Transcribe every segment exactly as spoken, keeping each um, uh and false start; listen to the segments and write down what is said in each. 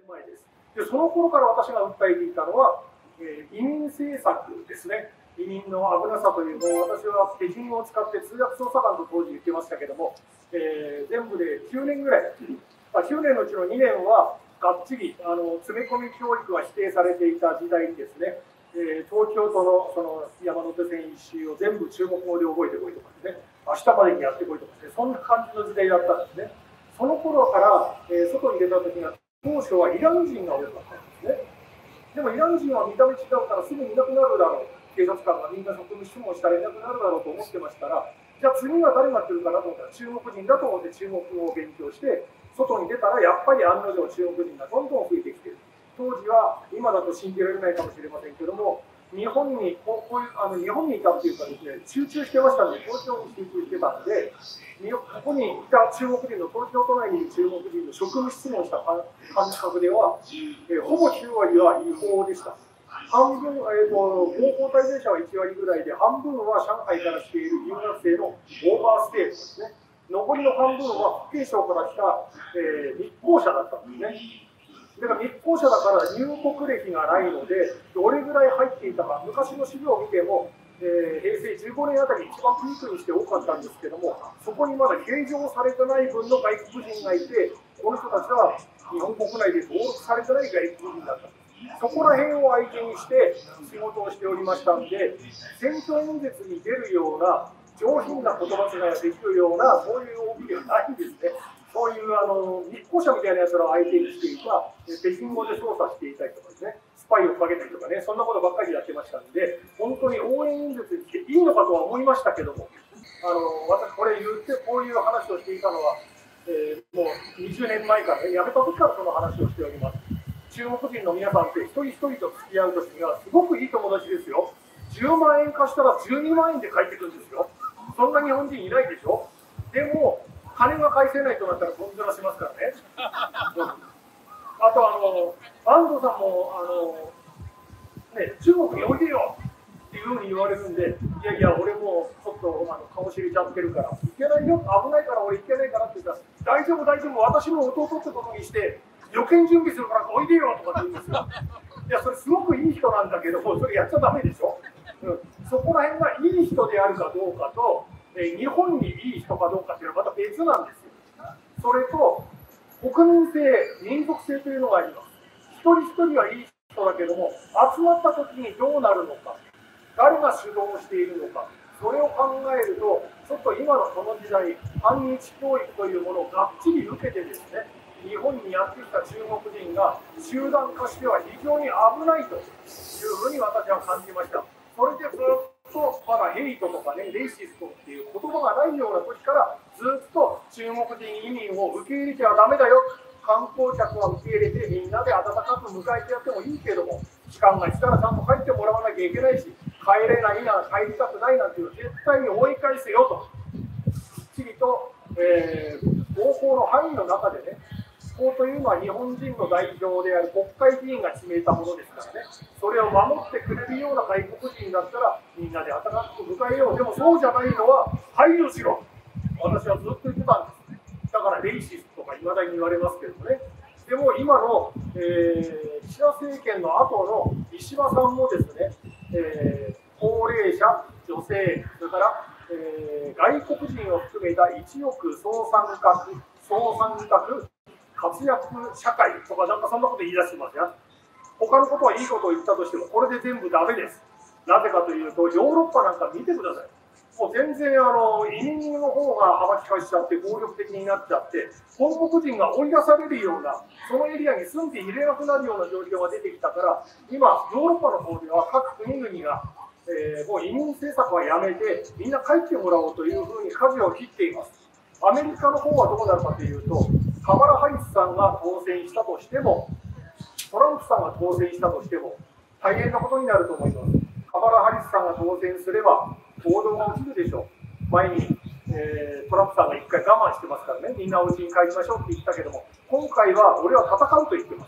年前です。で、その頃から私が訴えていたのは、えー、移民政策ですね。移民の危なさというのを、私は北京を使って通訳捜査官と当時言ってましたけども、えー、全部できゅうねんぐらい、まあ、きゅうねんのうちのにねんはがっちりあの詰め込み教育が否定されていた時代にですね、えー、東京都のその山手線一周を全部中国語で覚えてこいとかですね、明日までにやってこいとかですね、そんな感じの時代だったんですね。その頃から、えー、外に出た時が当初はイラン人が多かったんですね。でもイラン人は見た目違うからすぐにいなくなるだろう。警察官がみんな職務質問したらいなくなるだろうと思ってましたら、じゃあ次は誰が来るかなと思ったら中国人だと思って中国語を勉強して、外に出たらやっぱり案の定中国人がどんどん増えてきている。当時は今だと信じられないかもしれませんけども、日本にこういうあの日本にいたっていうかですね、集中してましたので、東京に集中してたので、ここにいた中国人の東京都内にいる中国人の職務質問した感覚では、えー、ほぼきゅうわりは違法でした。半分、えーと、合法滞在者はいちわりぐらいで、半分は上海から来ている留学生のオーバーステイですね。残りの半分は福建省から来た、えー、密航者だったんですね。だから密航者だから入国歴がないので、どれぐらい入っていたか、昔の資料を見ても、えー、へいせいじゅうごねんあたり一番ピークにして多かったんですけども、そこにまだ計上されてない分の外国人がいて、この人たちは日本国内で登録されてない外国人だった。そこら辺を相手にして仕事をしておりましたので、選挙演説に出るような上品な言葉遣いができるような、そういう動きではないんですね。そういうあの密航者みたいなやつらを相手にしていた、北京語で操作していたりとかですね、スパイをかけたりとかね、そんなことばっかりやってましたので、本当に応援演説に来ていいのかとは思いましたけども、あの私、これ言って、こういう話をしていたのは、えー、もうにじゅうねんまえからね、辞めた時からその話をしております。中国人の皆さんって一人一人と付き合う時にはすごくいい友達ですよ。じゅうまんえん貸したらじゅうにまんえんで帰ってくるんですよ。そんな日本人いないでしょ。でも金が返せないとなったらゴンドラしますからね。あとあの安藤さんもあの、ね、中国においでよっていうふうに言われるんで、いやいや俺もちょっとあの顔知れちゃってるからいけないよ、危ないから俺いけないからって言ったら、大丈夫大丈夫、私の弟ってことにして予見準備するからおいでよとか言うんですよ。いやそれすごくいい人なんだけど、それやっちゃダメでしょ。うん、そこら辺がいい人であるかどうかと、えー、日本にいい人かどうかっていうのはまた別なんですよ。それと国民性、民族性というのがあります。一人一人はいい人だけども、集まった時にどうなるのか、誰が主導しているのか、それを考えると、ちょっと今のこの時代、反日教育というものをがっちり受けてですね、日本にやってきた中国人が集団化しては非常に危ないというふうに私は感じました。それでずっとまだヘイトとかね、レイシストっていう言葉がないような時からずっと中国人移民を受け入れてはダメだよ、観光客は受け入れてみんなで温かく迎えてやってもいいけども、期間が来たらちゃんと帰ってもらわなきゃいけないし、帰れないな、帰りたくないなんていうのを絶対に追い返せよと、きっちりと、えー、合法の範囲の中でね、法というのは日本人の代表である国会議員が決めたものですからね、それを守ってくれるような外国人だったらみんなで温かく迎えよう。でもそうじゃないのは排除しろ、私はずっと言ってたんです。だからレイシストとかいまだに言われますけどもね。でも今の、えー、岸田政権の後の石破さんもですね、えー、高齢者、女性、それから、えー、外国人を含めた一億総参画、総参画活躍社会とかなんかそんなこと言い出してますよ。他のことはいいことを言ったとしてもこれで全部ダメです。なぜかというとヨーロッパなんか見てください。もう全然あの移民の方が幅利かしちゃって暴力的になっちゃって本国人が追い出されるような、そのエリアに住んでいれなくなるような状況が出てきたから、今ヨーロッパの方では各国々が、えー、もう移民政策はやめてみんな帰ってもらおうというふうに舵を切っています。アメリカの方はどうなるかというと、カマラ・ハリスさんが当選したとしても、トランプさんが当選したとしても、大変なことになると思います。カマラ・ハリスさんが当選すれば、報道が起きるでしょう。前に、えー、トランプさんが一回我慢してますからね、みんなお家に帰りましょうって言ったけども、今回は俺は戦うと言ってます。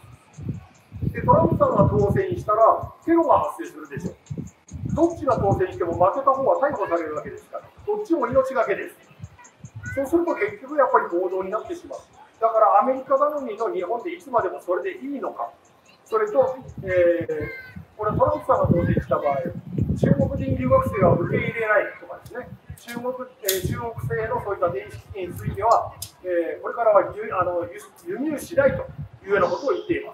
で、トランプさんが当選したら、テロが発生するでしょう。どっちが当選しても負けた方は逮捕されるわけですから、どっちも命がけです。そうすると結局やっぱり暴動になってしまう。 だからアメリカ頼みの日本でいつまでもそれでいいのか、それと、えー、これトランプさんが当選した場合、中国人留学生は受け入れないとかですね、中国、えー、中国製のそういった電子機器については、えー、これからは輸あの輸入しないというようなことを言っています。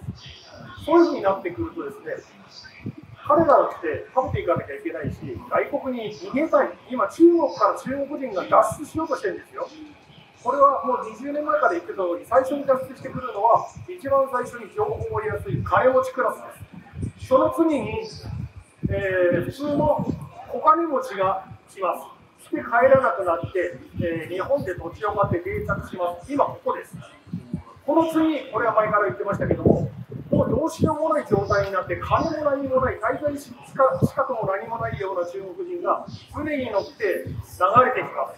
そういうふうになってくるとですね、彼らって食べていかなきゃいけないし、外国に逃げたい、今、中国から中国人が脱出しようとしてるんですよ。これはもうにじゅうねんまえから言ってた通り、最初に脱出してくるのは、一番最初に情報を得やすい金持ちクラスです。その次に、えー、普通のお金持ちが来ます。来て帰らなくなって、えー、日本で土地を買って定着します。今ここです。この次、これは前から言ってましたけども、もうどうしようもない状態になって、金も何もない、滞在資格も何もないような中国人が船に乗って流れてきます。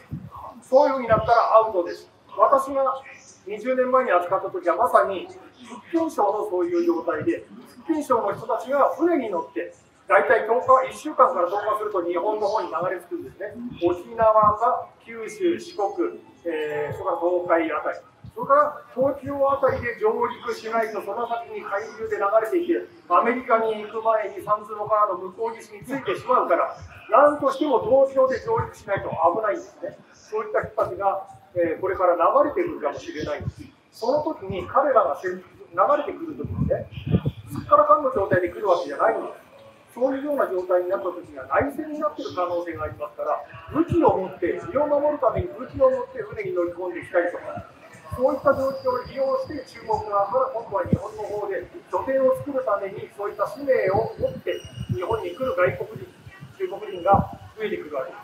そういうふうになったらアウトです。私がにじゅうねんまえに扱った時はまさに福建省のそういう状態で、福建省の人たちが船に乗って、大体とおか、いっしゅうかんからとおかすると日本の方に流れ着くんですね。沖縄か九州、四国、えー、それから東海あたり。それから東京あたりで上陸しないと、その先に海流で流れていて、アメリカに行く前に三途の川の向こう岸についてしまうから、なんとしても東京で上陸しないと危ないんですね。そういった人たちが、えー、これから流れてくるかもしれないんです。その時に彼らが流れてくる時にね、すっからかんの状態で来るわけじゃないんです。そういうような状態になった時には内戦になっている可能性がありますから、武器を持って、身を守るために武器を持って船に乗り込んできたりとか、そういった状況を利用して中国側から今度は日本の方で拠点を作るためにそういった使命を持って日本に来る外国人、中国人が増えてくるわけです。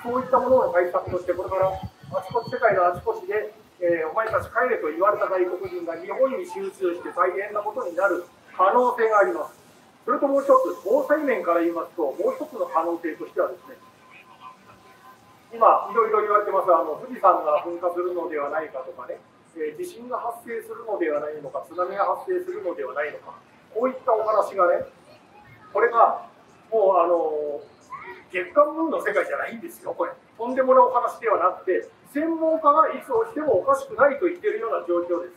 そういったものの対策として、これからあちこち世界のあちこちで、えー、お前たち帰れと言われた外国人が日本に集中して大変なことになる可能性があります。それともう一つ、防災面から言いますと、もう一つの可能性としてはですね、今、いろいろ言われてます、あの富士山が噴火するのではないかとかね、えー、地震が発生するのではないのか、津波が発生するのではないのか、こういったお話がね、これがもうあの月刊ムーンの世界じゃないんですよ、これ。とんでもないお話ではなくて、専門家がいつ起きてもおかしくないと言っているような状況です。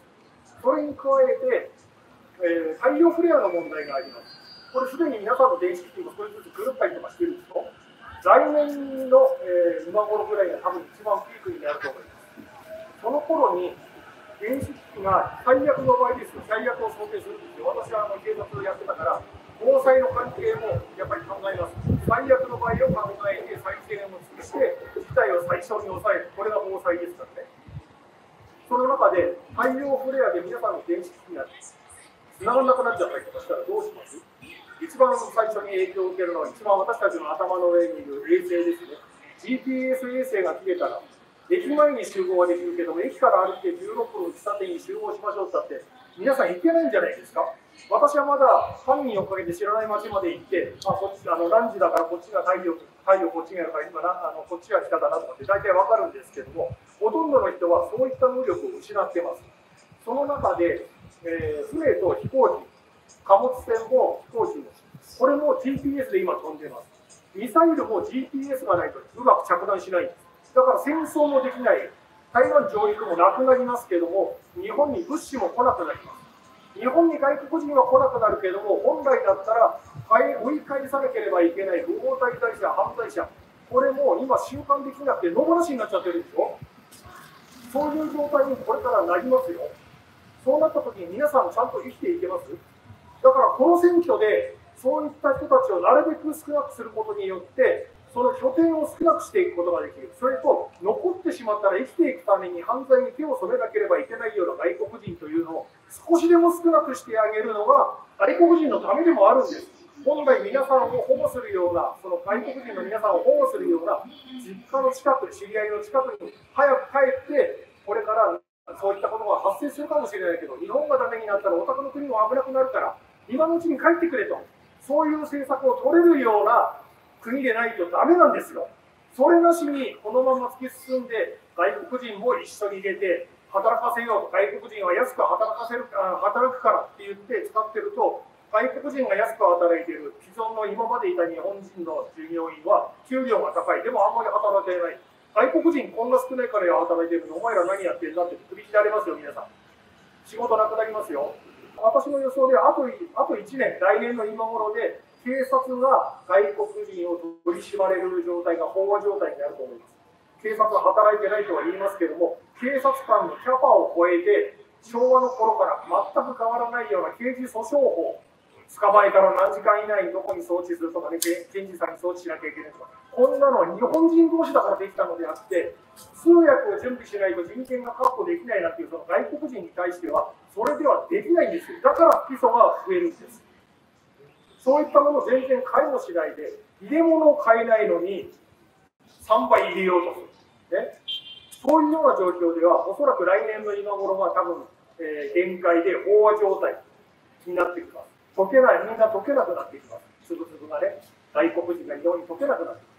それに加えて、えー、太陽フレアの問題があります。これすでに皆さんの電子機器も少しずつ狂ったりとかしてるんですよ。来年の、えー、今頃ぐらいが多分一番ピークになると思います。その頃に電子機器が最悪の場合ですよ、最悪を想定するんですよ。私はあの警察をやってたから、防災の関係もやっぱり考えます。最悪の場合を考えて、最低限を尽くして、事態を最小に抑える、これが防災ですからね。その中で、太陽フレアで皆さんの電子機器が繋がらなくなっちゃったりとかしたらどうします？一番最初に影響を受けるのは、一番私たちの頭の上にいる衛星ですね。ジーピーエス 衛星が切れたら、駅前に集合はできるけども、駅から歩いてじゅうろっぷんの喫茶店に集合しましょうって言って、皆さん行けないんじゃないですか。私はまだ犯人をかけて知らない町まで行って、あ、こっちあの何時だからこっちが太陽、太陽こっちがやるから今なあのこっちが北だなとかって大体わかるんですけども、ほとんどの人はそういった能力を失ってます。その中で、えー、船と飛行機、貨物船も飛行機も、これも ジーピーエス で今飛んでます。ミサイルも ジーピーエス がないとうまく着弾しないんです。だから戦争もできない、台湾上陸もなくなりますけども、日本に物資も来なくなります。日本に外国人は来なくなるけども、本来だったら追い返さなければいけない不法滞在者、犯罪者、これも今、収監できなくて野放しになっちゃってるんですよ。そういう状態にこれからなりますよ。そうなった時に皆さんちゃんと生きていけます？だからこの選挙でそういった人たちをなるべく少なくすることによって、その拠点を少なくしていくことができる。それと、残ってしまったら生きていくために犯罪に手を染めなければいけないような外国人というのを少しでも少なくしてあげるのが外国人のためでもあるんです。本来皆さんを保護するような、その外国人の皆さんを保護するような実家の近く、知り合いの近くに早く帰って、これからそういったことが発生するかもしれないけど、日本がダメになったらお宅の国も危なくなるから、今のうちに帰ってくれと、そういう政策を取れるような国でないとダメなんですよ。それなしにこのまま突き進んで、外国人も一緒に入れて、働かせようと、外国人は安く働かせる、働くからって言って使ってると、外国人が安く働いている、既存の今までいた日本人の従業員は給料が高い、でもあんまり働けない。 外国人こんな少ないから働いてるの、お前ら何やってんだって首切られますよ、皆さん。仕事なくなりますよ。私の予想ではあと、あといちねん、来年の今頃で、警察が外国人を取り締まれる状態が飽和状態になると思います。警察は働いてないとは言いますけれども、警察官のキャパを超えて、昭和の頃から全く変わらないような刑事訴訟法、捕まえたら何時間以内にどこに送致するとかね、検事さんに送致しなきゃいけないとか、こんなのは日本人同士だからできたのであって、通訳を準備しないと人権が確保できないなんていうその外国人に対しては、それではできないんですよ。だから不起訴が増えるんです。そういったものを全然買いもしないで、入れ物を買えないのにさんばい入れようとする。ね、そういうような状況では、おそらく来年の今頃は多分、えー、限界で飽和状態になってきます。溶けない、みんな溶けなくなってきます。つぶつぶがね、外国人が非常に溶けなくなってきます。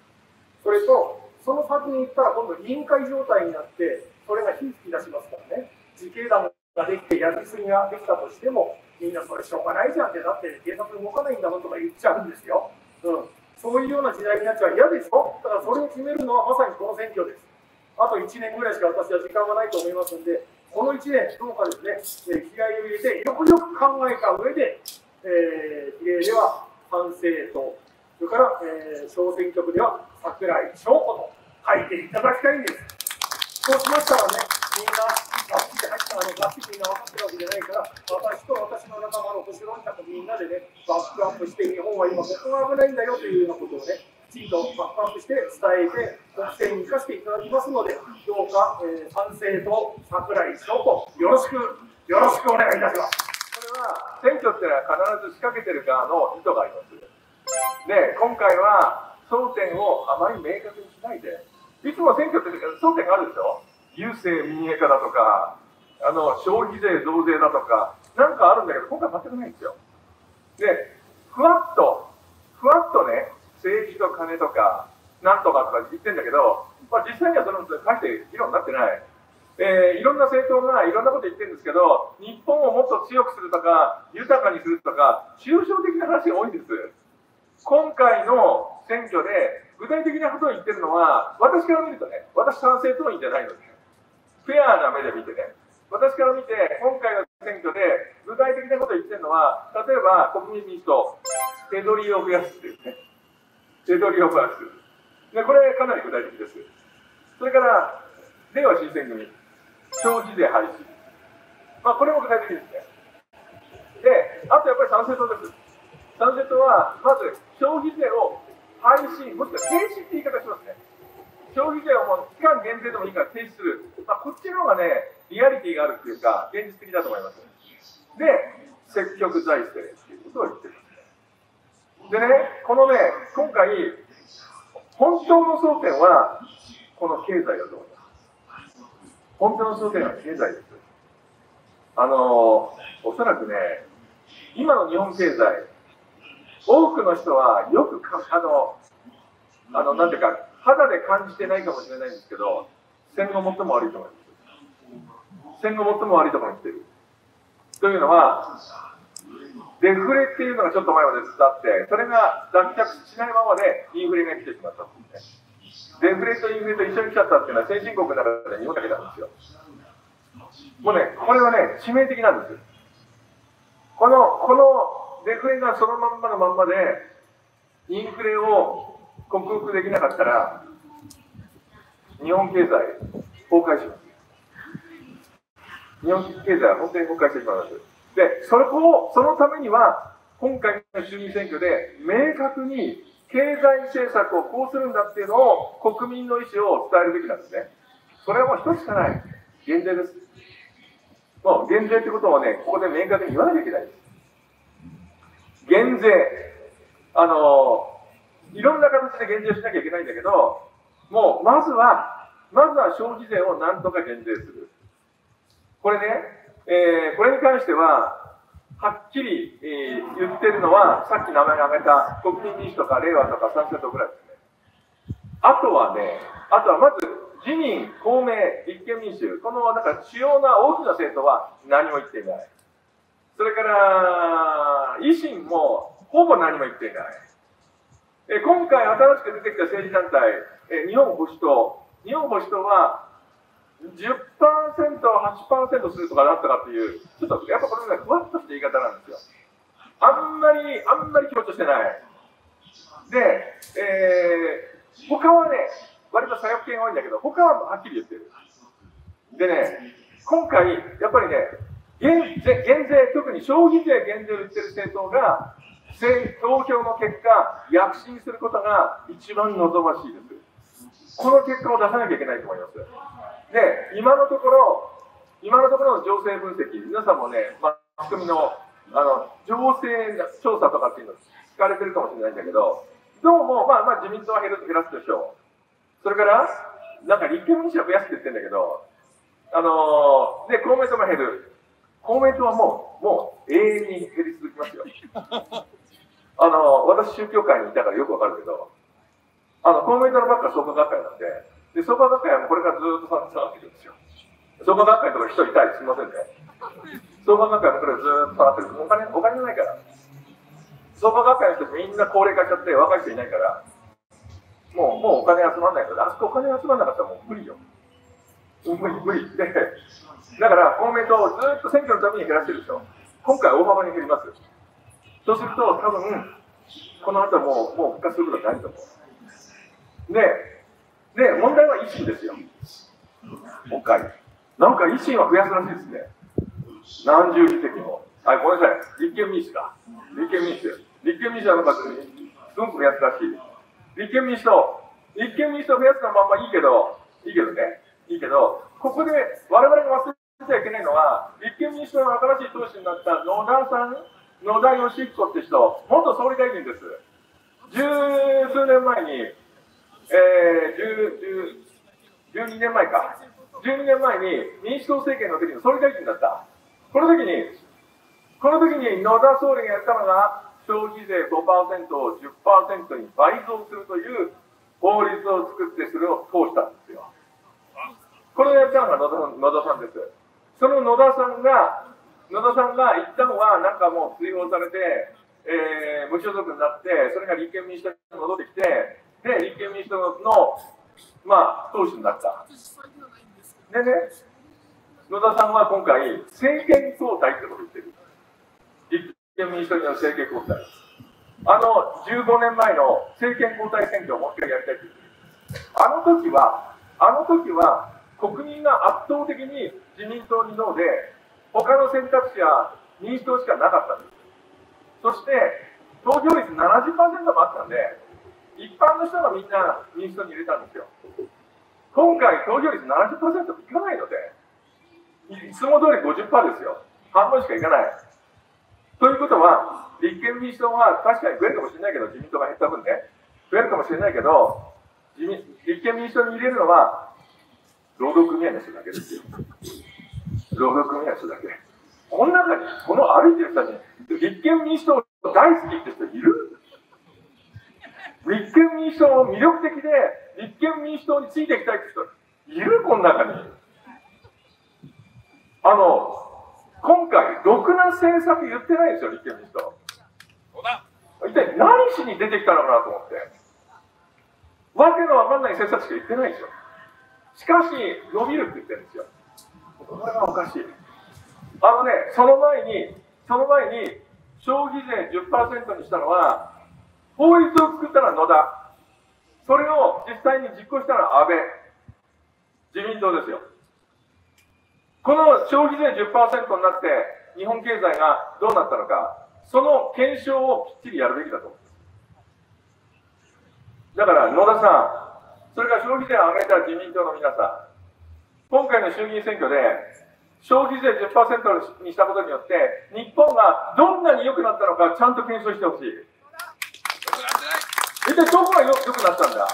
それと、その先に行ったら今度臨界状態になって、それが火吹き出しますからね、自警団ができてやりすぎができたとしても、みんなそれしょうがないじゃんって、だって警察動かないんだもんとか言っちゃうんですよ。うん、そういうような時代になっちゃう嫌でしょ。だからそれを決めるのはまさにこの選挙です。あといちねんぐらいしか私は時間がないと思いますので、このいちねん、どうかですね、気合を入れて、よくよく考えた上で、えー、比例では参政党、それから、えー、小選挙区では櫻井翔子と書いていただきたいんです。そうしましたらね、みんな、ガッチリ入ったあのガッチリみんな分かってるわけじゃないから、私と私の仲間の星論客みんなでね、バックアップして、日本は今、ここが危ないんだよというようなことをね、きちんとバックアップして伝えて、国政に生かしていただきますので、どうか、えー、賛成と櫻井翔子、よろしく、よろしくお願いいたします。 これは選挙っていうのは必ず仕掛けてる側の意図があります。で、今回は争点をあまり明確にしないで、いつも選挙って争点があるでしょ。郵政民営化だとか、あの消費税増税だとか、なんかあるんだけど、今回全くないんですよ。で、ふわっと、ふわっとね、政治と金とか、なんとかとか言ってんだけど、まあ、実際にはその大して議論になってない。えー、いろんな政党がいろんなこと言ってるんですけど、日本をもっと強くするとか、豊かにするとか、抽象的な話が多いんです。今回の選挙で、具体的なことを言ってるのは、私から見るとね、私参政党員じゃないので、フェアな目で見てね、私から見て、今回の選挙で具体的なことを言ってるのは、例えば国民民主党、手取りを増やすっていうね、手取りを増やす。で、これかなり具体的です。それから、れいわ新選組。消費税廃止。まあ、これも具体的ですね。で、あとやっぱり参政党です。参政党は、まず消費税を廃止、もしくは停止って言い方しますね。消費税をもう期間限定でもいいから停止する。まあ、こっちの方がね、リアリティがあるっていうか、現実的だと思います。で、積極財政っていうことを言ってるんですね。でね、このね、今回、本当の争点は、この経済だと思います。本当の争点は経済です。あの、おそらくね、今の日本経済、多くの人はよくか、あの、あの、なんていうか、肌で感じてないかもしれないんですけど、戦後最も悪いと思います。戦後最も悪いところに来ている。というのは、デフレっていうのがちょっと前までずっとあって、それが脱却しないままでインフレが来てしまったんですね。デフレとインフレと一緒に来ちゃったっていうのは先進国の中で日本だけなんですよ。もうね、これはね、致命的なんです。この、このデフレがそのまんまのまんまで、インフレを克服できなかったら、日本経済崩壊します。日本経済は本当に崩壊してしまいます。で、それを、そのためには、今回の衆議院選挙で明確に経済政策をこうするんだっていうのを国民の意思を伝えるべきなんですね。それはもう一つしかない。減税です。もう減税ってことをね、ここで明確に言わなきゃいけないです。減税。あの、いろんな形で減税しなきゃいけないんだけど、もうまずは、まずは消費税をなんとか減税する。これね、えー、これに関しては、はっきり、えー、言ってるのは、さっき名前を挙げた国民民主とか令和とか参政党ぐらいですね。あとはね、あとはまず、自民、公明、立憲民主、このなんか主要な大きな政党は何も言っていない。それから、維新もほぼ何も言っていない。え今回新しく出てきた政治団体、え日本保守党、 日本保守党は じゅっパーセント、はちパーセント するとかだったかっていう、ちょっとやっぱこれね、ふわっとした言い方なんですよ。あんまり、あんまり強調してない。で、えー、他はね、割と左翼系が多いんだけど、他ははっきり言ってる。でね、今回、やっぱりね、減税、減税特に消費税減税を言ってる政党が、投票の結果、躍進することが一番望ましいです。この結果を出さなきゃいけないと思います。で、今のところ、今のところの情勢分析、皆さんもね、マスコミの、あの、情勢調査とかっていうの聞かれてるかもしれないんだけど、どうも、まあまあ自民党は減らす、減らすでしょう。それから、なんか立憲民主は増やすって言ってるんだけど、あのー、で、公明党も減る。公明党はもう、もう永遠に減り続きますよ。あの、私、宗教界にいたからよくわかるけど、あの、公明党のばっか創価学会なんで、で、創価学会はもうこれからずっと下がっていくんですよ。創価学会とか人いたりすみませんね。創価学会もこれずっと下がってる。お金、お金ないから。創価学会の人みんな高齢化しちゃって若い人いないから、もう、もうお金集まんないから、あそこお金集まんなかったらもう無理よ。無理、無理。で、だから公明党をずっと選挙のために減らしてるでしょ。今回大幅に減ります。そうすると、多分、この後もう、もう復活することはないと思う。で、で、問題は維新ですよ。国会。なんか維新は増やすらしいですね。何十議席も。あ、ごめんなさい。立憲民主か。立憲民主。立憲民主はなんか、すごく増やすらしい。立憲民主党。立憲民主党増やすのはまあまあいいけど、いいけどね。いいけど、ここで我々が忘れちゃいけないのは、立憲民主党の新しい党首になった野田さん、野田義彦って人、元総理大臣です。十数年前に、えー、十、十、十二年前か。十二年前に民主党政権の時に総理大臣だった。この時に、この時に野田総理がやったのが、消費税 ごパーセント を じゅっパーセント に倍増するという法律を作ってそれを通したんですよ。これをやったのが野田、野田さんです。その野田さんが、野田さんが一旦はなんかもう追放されて、えー、無所属になって、それが立憲民主党に戻ってきて、で、立憲民主党の、まあ、党首になった。でね、野田さんは今回、政権交代ってことを言ってる。立憲民主党による政権交代。あの、じゅうごねんまえの政権交代選挙をもう一回やりたいって言ってる。あの時は、あの時は、国民が圧倒的に自民党にノーで、他の選択肢は民主党しかなかったんです。そして、投票率 ななじゅっパーセント もあったんで、一般の人がみんな民主党に入れたんですよ。今回、投票率 ななじゅっパーセント いかないので、いつも通り ごじゅっパーセント ですよ。半分しかいかない。ということは、立憲民主党は確かに増えるかもしれないけど、自民党が減った分ね、増えるかもしれないけど、自民立憲民主党に入れるのは、労働組合の人だけですよ。労働組合の人だけ。この中に、この歩いてる人に、立憲民主党大好きって人いる？立憲民主党の魅力的で、立憲民主党についていきたいって人いる？この中に。あの、今回、ろくな政策言ってないんですよ、立憲民主党。一体何しに出てきたのかなと思って。わけのわかんない政策しか言ってないんですよ。しかし、伸びるって言ってるんですよ。これはおかしい。あのね、その前に、その前に、消費税 じゅっパーセント にしたのは、法律を作ったのは野田。それを実際に実行したのは安倍。自民党ですよ。この消費税 じゅっパーセント になって、日本経済がどうなったのか、その検証をきっちりやるべきだと思います。だから、野田さん、それから消費税を上げた自民党の皆さん、今回の衆議院選挙で、消費税 じゅっパーセント にしたことによって、日本がどんなに良くなったのか、ちゃんと検証してほしい。一体どこが良くなったんだ？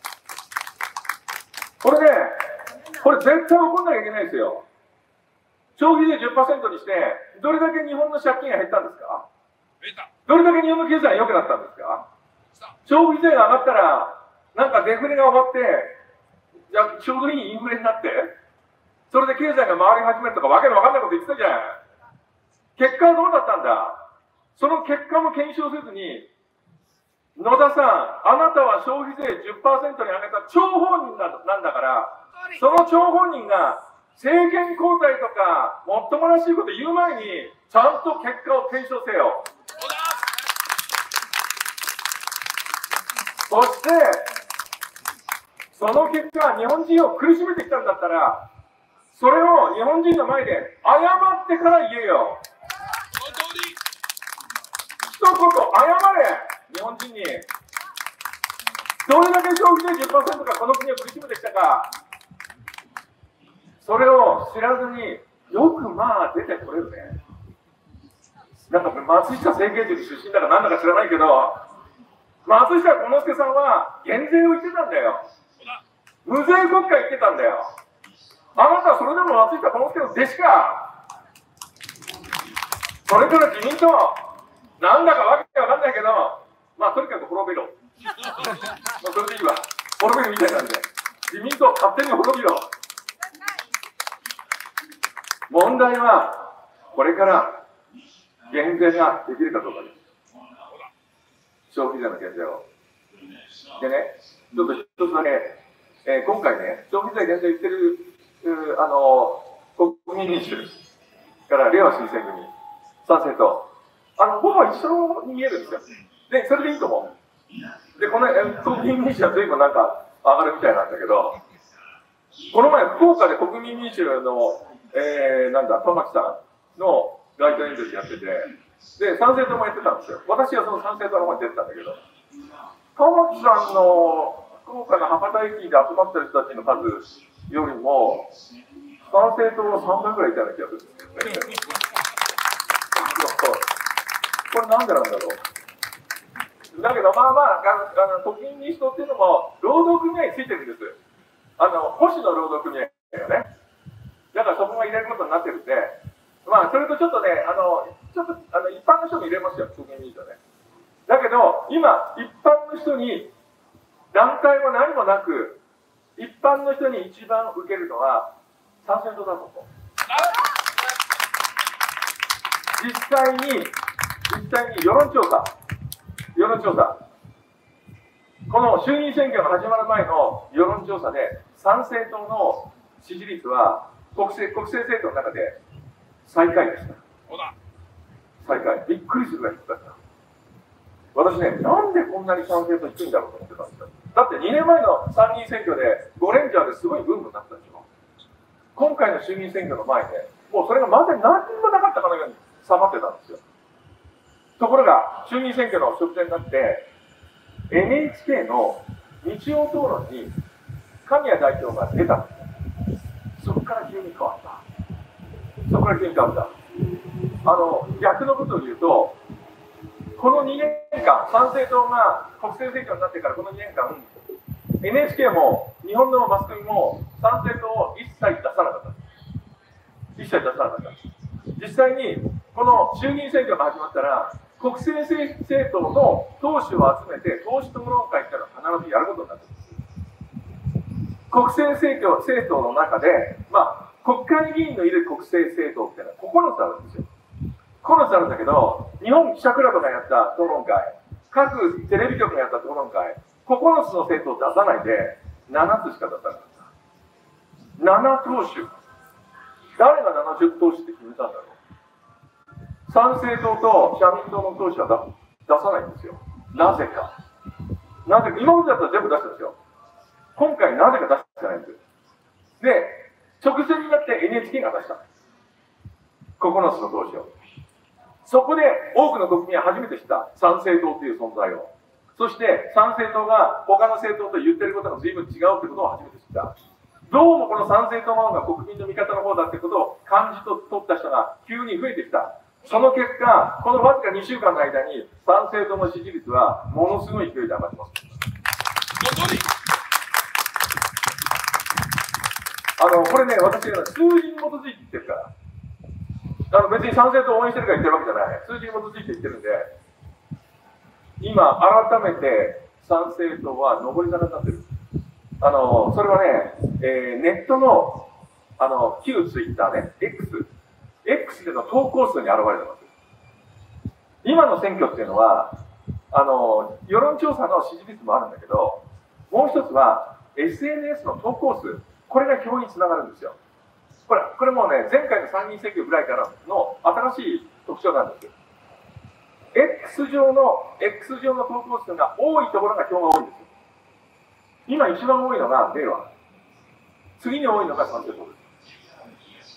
これね、これ絶対起こんなきゃいけないですよ。消費税 じゅっパーセント にして、どれだけ日本の借金が減ったんですか？どれだけ日本の経済が良くなったんですか？消費税が上がったら、なんかデフレが終わって、いやちょうどいいインフレになって、それで経済が回り始めるとかわけのわかんないこと言ってたじゃん。結果はどうだったんだ？その結果も検証せずに、 野田さん、あなたは消費税 じゅっパーセント に上げた張本人なんだから、その張本人が政権交代とかもっともらしいこと言う前にちゃんと結果を検証せよ。そしてその結果、日本人を苦しめてきたんだったら、それを日本人の前で謝ってから言えよ。一言謝れ、日本人に。どれだけ消費税 じゅっパーセント がこの国を苦しめてきたか、それを知らずによくまあ出てこれるね。なんか松下政権塾出身だかなんだか知らないけど、松下幸之助さんは減税を言ってたんだよ。無税国家言ってたんだよ。あなたはそれでも松下幸之助の弟子か。それから自民党、なんだかわけわかんないけど、まあとにかく滅びろ。まあそれでいいわ。滅びるみたいなんで、自民党勝手に滅びろ。問題はこれから減税ができるかどうかです。消費税の減税を。でね、ちょっと一つだけ、えー、今回ね、消費税減税言ってる、あの国民民主かられいわ新選組、賛成と、あのほぼ一緒に見えるんですよ。で、それでいいと思う。で、この、えー、国民民主は随分なんか上がるみたいなんだけど、この前、福岡で国民民主の、えー、なんだ、玉木さんの街頭演説やってて、で、賛成党もやってたんですよ。私はその賛成党の方に出てたんだけど、玉木さんの福岡の博多駅で集まってる人たちの数よりも、賛成党はさんばいぐらいいたような気がするんですよね。これなんでなんだろう。だけど、まあまあ、あの国民民主党っていうのも、労働組合についてるんです。あの保守の労働組合がね。だからそこが入れることになってるんで、まあ、それとちょっとね、あのちょっとあの一般の人も入れますよ、国民民主党ね。だけど、今、一般の人に、団体も何もなく、一般の人に一番受けるのは、賛成党だと思う。実際に、実際に世論調査、世論調査、この衆議院選挙が始まる前の世論調査で、賛成党の支持率は国政、国政政党の中で最下位でした。最下位。びっくりするぐらい低かった。私ね、なんでこんなに賛成党低いんだろうと思ってたんですよ。だってにねんまえの参議院選挙でごレンジャーですごいブームになったでしょ。今回の衆議院選挙の前で、もうそれがまさに何にもなかったかのように収まってたんですよ。ところが、衆議院選挙の直前になって、エヌエイチケー の日曜討論に神谷代表が出たんです。そこから急に変わった。そこから急に変わった。あの、逆のことを言うと、このにねんかん、参政党が国政政党になってからこのにねんかん、エヌエイチケー も日本のマスコミも参政党を一切出さなかった。一切出さなかった。実際に、この衆議院選挙が始まったら、国政政党の党首を集めて、党首討論会っていうのは必ずやることになっています。国政政党政党の中で、まあ、国会議員のいる国政政党っていうのはここのつあるんですよ。ここのつあるんだけど、日本記者クラブがやった討論会、各テレビ局がやった討論会、ここのつの政党を出さないで、ななつしか出さなかった。なな党首。誰がななじゅう党首って決めたんだろう。参政党と社民党の党首は出さないんですよ。なぜか。なぜか、今までだったら全部出したんですよ。今回なぜか出してないんです。で、直前になって エヌエイチケー が出した。ここのつの党首を。そこで多くの国民は初めて知った参政党という存在を。そして参政党が他の政党と言ってることが随分違うということを初めて知った。どうもこの参政党の方が国民の味方の方だということを感じ取った人が急に増えてきた。その結果、このわずかにしゅうかんの間に参政党の支持率はものすごい勢いで上がってます。あの、これね、私が数字に基づいて言ってるから。あの別に参政党を応援してるから言ってるわけじゃない。数字に基づいて言ってるんで、今、改めて参政党は上り坂になってる。あの、それはね、えー、ネットの、あの、旧ツイッターね、X。X での投稿数に現れてます。今の選挙っていうのは、 あの世論調査の支持率もあるんだけど、もう一つは エスエヌエス の投稿数、これが票につながるんですよ。これこれもね、前回の参議院選挙ぐらいからの新しい特徴なんですよ。X 上の X 上の投稿数が多いところが票が多いんですよ。今一番多いのが令和、次に多いのが参政党です。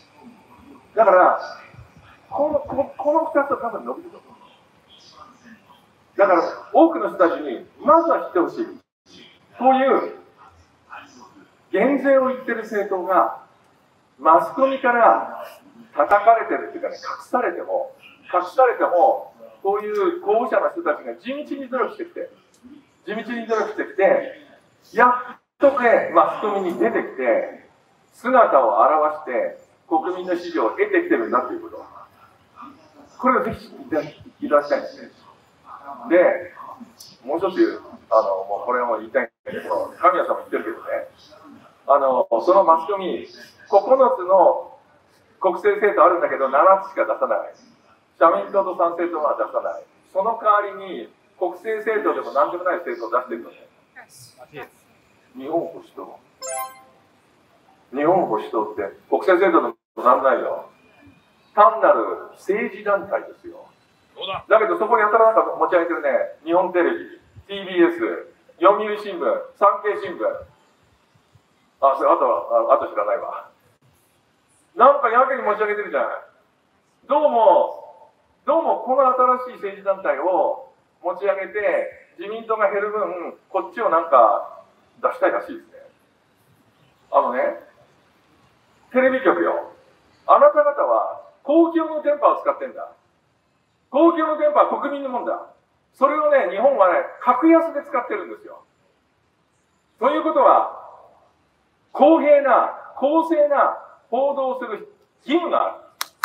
だからこのここのふたつは多分伸びると思う。だから多くの人たちにまずは知ってほしい。こういう減税を言ってる政党がマスコミから叩かれてるっていうかね、隠されても隠されてもこういう候補者の人たちが地道に努力してきて地道に努力してきてやっとねマスコミに出てきて姿を現して国民の支持を得てきてるんだということ、これをぜひ知っていただきたいんですね。で、もう一つあのもうこれも言いたいんだけど、神谷さんも言ってるけどね、あのそのマスコミここのつの国政政党あるんだけどななつしか出さない、社民党と参政党は出さない、その代わりに国政政党でも何でもない政党を出してるのね。日本保守党、日本保守党って国政政党でもなんないよ、単なる政治団体ですよ。だけどそこやたらなんか持ち上げてるね、日本テレビ、ティービーエス、読売新聞、産経新聞、あ、それあとは、あと知らないわ。なんかやけに持ち上げてるじゃない。どうも、どうもこの新しい政治団体を持ち上げて、自民党が減る分、こっちをなんか出したいらしいですね。あのね、テレビ局よ。あなた方は公共の電波を使ってんだ。公共の電波は国民のもんだ。それをね、日本はね、格安で使ってるんですよ。ということは、公平な、公正な報道をする義務がある。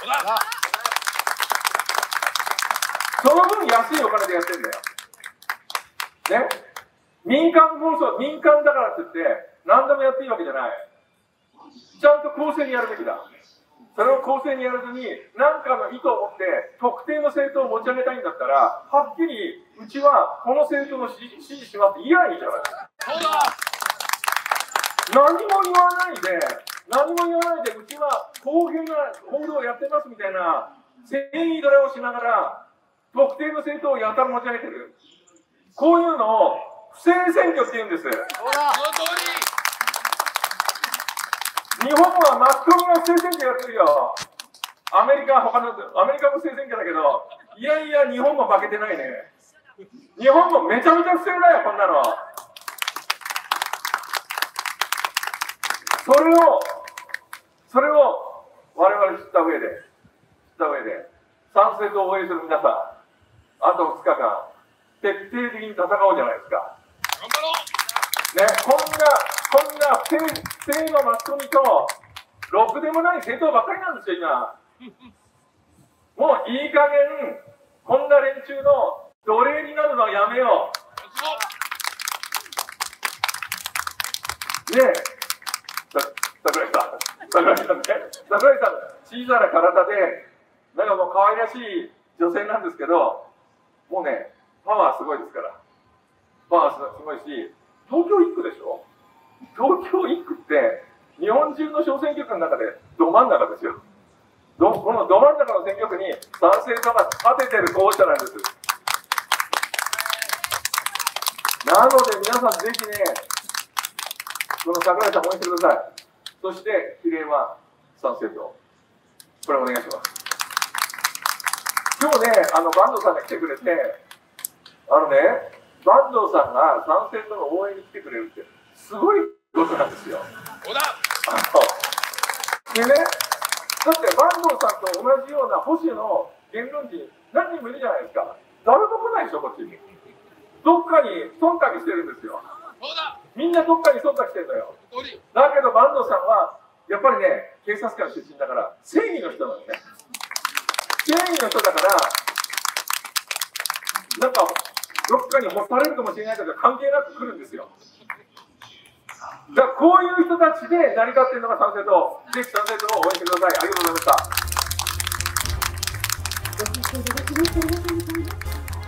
その分安いお金でやってんだよ。ね。民間放送、民間だからって言って、何でもやっていいわけじゃない。ちゃんと公正にやるべきだ。それを公正にやらずに、何かの意図を持って特定の政党を持ち上げたいんだったら、はっきりうちはこの政党の支持支持しますって言えばいいじゃないですか。そうだ。何も言わないで、何も言わないで、うちは公平な報道をやってますみたいな繊維ドラをしながら、特定の政党をやたら持ち上げてる。こういうのを不正選挙って言うんです。そうだ。その通り。日本はマスコミが不正選挙やってるよ。アメリカは他の、アメリカも不正選挙だけど、いやいや、日本も負けてないね。日本もめちゃめちゃ不正だよ、こんなの。それを、それを我々知った上で、知った上で、参政党を応援する皆さん、あとふつかかん、徹底的に戦おうじゃないですか。頑張ろう。ね、こんな、こんな不正、不正のマスコミと、ろくでもない政党ばっかりなんですよ、今。もういい加減、こんな連中の奴隷になるのはやめよう。ねえ、桜井さん、桜井さんね、桜井さん、小さな体で、なんかもう可愛らしい女性なんですけど、もうね、パワーすごいですから。パワーすごいし、東京いっくでしょ？東京いっくって、日本中の小選挙区の中でど真ん中ですよ。どこのど真ん中の選挙区に参政党が立ててる候補者なんです。なので皆さんぜひね、この桜井さん応援してください。そして比例は参政党。これお願いします。今日ね、あの坂東さんが来てくれて、あのね、坂東さんが参政党の応援に来てくれるってすごいことなんですよ。そうだ。でね、だって坂東さんと同じような保守の言論人何人もいるじゃないですか。誰も来ないでしょ、こっちに。どっかに忖度してるんですよ。そうだ。みんなどっかに忖度してるのよ。だけど坂東さんはやっぱりね、警察官出身だから正義の人なんですね。正義の人だから、なんかどっかに干されるかもしれないけど関係なく来るんですよ。だからこういう人たちで成り立っているのが参政党。ぜひ参政党を応援してください。ありがとうございました。